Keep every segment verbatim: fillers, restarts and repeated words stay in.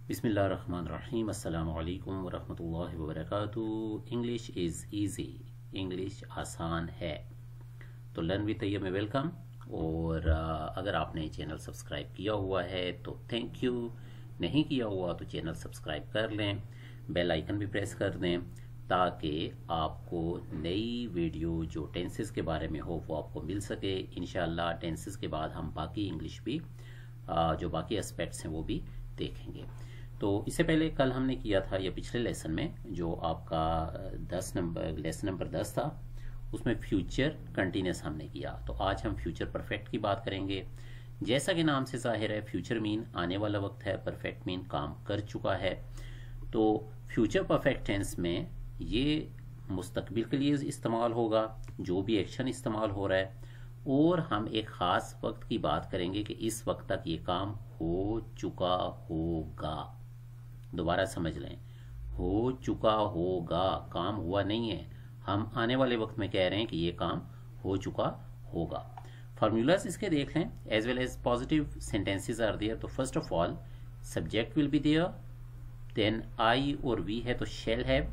बिस्मिल्लाहिर्रहमानिर्रहीम अस्सलामु अलैकुम वरहमतुल्लाहि वबरकातुहू। इंग्लिश इज़ ईजी, इंग्लिश आसान है। तो लर्न विद तैयब में वेलकम। और अगर आपने चैनल सब्सक्राइब किया हुआ है तो थैंक यू, नहीं किया हुआ तो चैनल सब्सक्राइब कर लें, बेल आइकन भी प्रेस कर दें ताकि आपको नई वीडियो जो टेंसेस के बारे में हो वो आपको मिल सके। इंशाल्लाह टेंसेस के बाद हम बाकी इंग्लिश भी जो बाकी एस्पेक्ट्स हैं वो भी देखेंगे। तो इससे पहले कल हमने किया था या पिछले लेसन में जो आपका दस नंबर लेसन नंबर दस था उसमें फ्यूचर कंटिन्यूस हमने किया। तो आज हम फ्यूचर परफेक्ट की बात करेंगे। जैसा कि नाम से जाहिर है फ्यूचर मीन आने वाला वक्त है, परफेक्ट मीन काम कर चुका है। तो फ्यूचर परफेक्ट टेंस में ये मुस्तकबिल के लिए इस्तेमाल होगा, जो भी एक्शन इस्तेमाल हो रहा है, और हम एक ख़ास वक्त की बात करेंगे कि इस वक्त तक ये काम हो चुका होगा। दोबारा समझ लें, हो चुका होगा, काम हुआ नहीं है। हम आने वाले वक्त में कह रहे हैं कि ये काम हो चुका होगा। फार्मूलाज इसके देख लें, as well as positive sentences are there. तो first of all subject will be there, then I और वी है तो शेल हैव,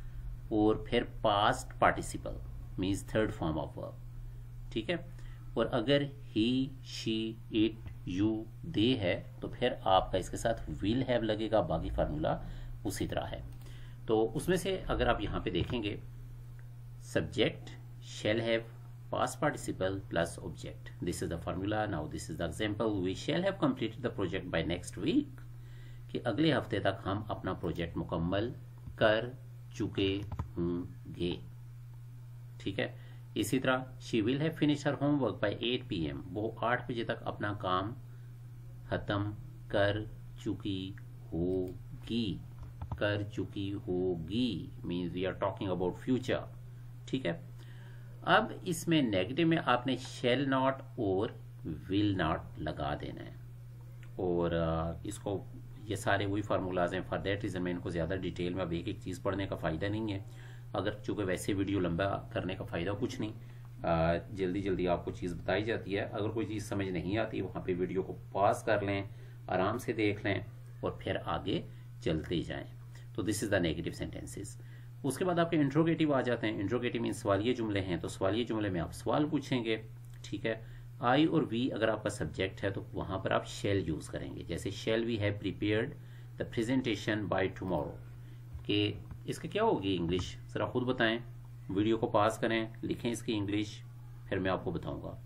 और फिर past participle means third form of verb. ठीक है। और अगर he, she, it, you, they है तो फिर आपका इसके साथ विल हैव लगेगा। बाकी फार्मूला उसी तरह है। तो उसमें से अगर आप यहाँ पे देखेंगे subject, shall have, past participle plus object, this is the formula. Now this is the example, we shall have completed the project by next week, कि अगले हफ्ते तक हम अपना प्रोजेक्ट मुकम्मल कर चुके होंगे। ठीक है। इसी तरह she will have finish her homework by eight P M, वो आठ बजे तक अपना काम खत्म कर चुकी होगी। कर चुकी होगी means we are talking about future. ठीक है। अब इसमें नेगेटिव में आपने शेल नॉट और विल नॉट लगा देना है। और इसको ये सारे वही फार्मूलाज हैं। फॉर दैट रीजन मैं इनको ज़्यादा डिटेल में अब एक एक चीज़ पढ़ने का फ़ायदा नहीं है। अगर चूँकि वैसे वीडियो लंबा करने का फ़ायदा कुछ नहीं, आ, जल्दी जल्दी आपको चीज़ बताई जाती है। अगर कोई चीज़ समझ नहीं आती वहाँ पे वीडियो को पॉज कर लें, आराम से देख लें और फिर आगे चलते जाएं। तो this is the negative sentences. उसके बाद आपके इंट्रोगेटिव आ जाते हैं। इंट्रोगेटिव मीन सवालिये जुमले हैं, तो सवालिये जुमले में आप सवाल पूछेंगे। ठीक है। आई और वी अगर आपका सब्जेक्ट है तो वहाँ पर आप शेल यूज़ करेंगे। जैसे shall we have prepared the presentation by tomorrow, कि इसकी क्या होगी इंग्लिश, ज़रा खुद बताएं। वीडियो को पास करें, लिखें इसकी इंग्लिश, फिर मैं आपको बताऊंगा।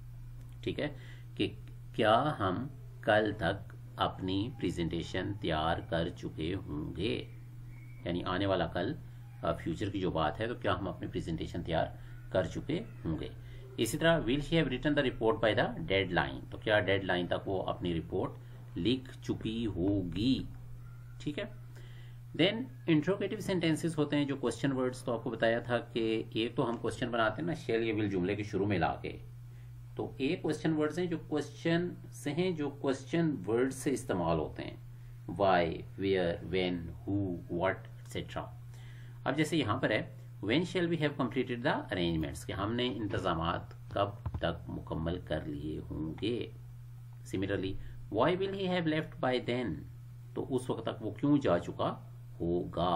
ठीक है। कि क्या हम कल तक अपनी प्रेजेंटेशन तैयार कर चुके होंगे, यानी आने वाला कल, फ्यूचर की जो बात है, तो क्या हम अपनी प्रेजेंटेशन तैयार कर चुके होंगे। इसी तरह will she have written the report by the deadline, तो क्या डेडलाइन तक वो अपनी रिपोर्ट लिख चुकी होगी। ठीक है। देन इंट्रोगेटिव सेंटेंसेस होते हैं जो क्वेश्चन वर्ड्स, तो आपको बताया था कि एक तो हम क्वेश्चन बनाते हैं ना शेल या विल जुमले के शुरू में लाके, तो एक क्वेश्चन वर्ड्स हैं जो क्वेश्चन से हैं, जो क्वेश्चन वर्ड से इस्तेमाल होते हैं, why, where, when, who, what etcetera. अब जैसे यहाँ पर है when shall we have completed the arrangements, कि हमने इंतजामात कब तक मुकम्मल कर लिए होंगे। Similarly why will he have left by then, तो उस वक्त तक वो क्यों जा चुका होगा।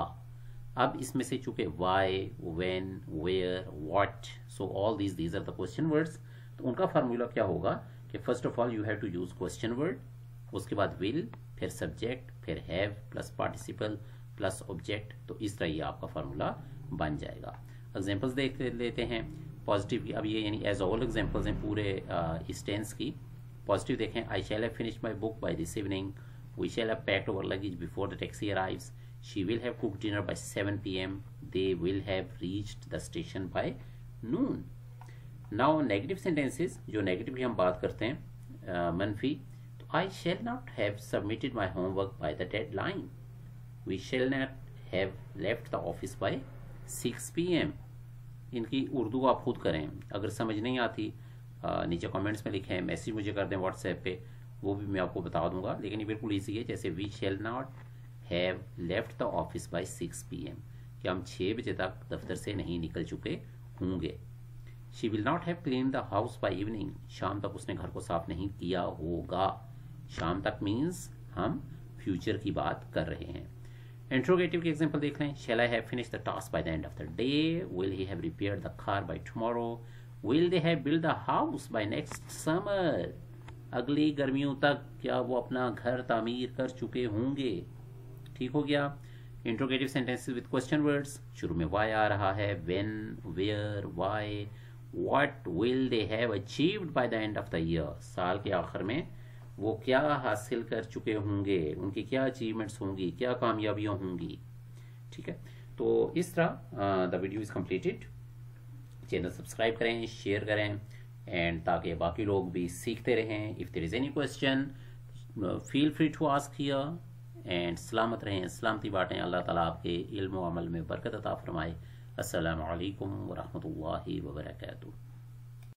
अब इसमें से चूंकि why, when, where, what, so all these these are the question words, तो उनका फार्मूला क्या होगा कि first of all you have to use question word, उसके बाद विल, फिर सब्जेक्ट, फिर have plus participle plus object. तो इस तरह ये आपका फार्मूला बन जाएगा। एग्जांपल्स देख लेते हैं पॉजिटिव की। अब ये यानी एज ऑल एग्जांपल्स हैं पूरे इस टेंस की। पॉजिटिव देखें, I shall have finished my book by this evening, we shall have packed our luggage before the taxi arrives, she will have cooked dinner by seven p m, they will have reached the station by noon. Now negative sentences, जो negative की हम बात करते हैं, uh, मनफी, तो I shall not have submitted my homework by the deadline, we shall not have left the office by six p m. इनकी उर्दू आप खुद करें, अगर समझ नहीं आती uh, नीचे कमेंट्स में लिखें, मैसेज मुझे कर दें व्हाट्सएप पे, वो भी मैं आपको बता दूंगा। लेकिन ये बिल्कुल ईजी है। जैसे we shall not have left the office by six p m, कि हम छः बजे तक दफ्तर से नहीं निकल चुके होंगे। She will not have cleaned the house by evening, शाम तक उसने घर को साफ नहीं किया होगा। शाम तक मीन्स हम फ्यूचर की बात कर रहे हैं। इंट्रोगेटिव के एग्जांपल देख लें। Shall I have finish the task by the end of the day, will he have repaired the car by tomorrow, will they have build the house by next summer, अगली गर्मियों तक क्या वो अपना घर तामीर कर चुके होंगे। ठीक हो गया। Interrogative sentences with question words, शुरू में वाई आ रहा है, when, where, why, what will they have achieved by the end of the year, साल के आखिर में वो क्या हासिल कर चुके होंगे, उनकी क्या अचीवमेंट्स होंगी, क्या कामयाबियां होंगी। ठीक है, तो इस तरह the video is completed. Channel subscribe करें, शेयर करें एंड ताकि बाकी लोग भी सीखते रहें। If there is any question feel free to ask here and सलामत रहें, सलामती बांटें। अल्लाह ताला आपके इल्म व अमल में बरकत अता फरमाए। अस्सलामु अलैकुम व रहमतुल्लाहि व बरकातुहू।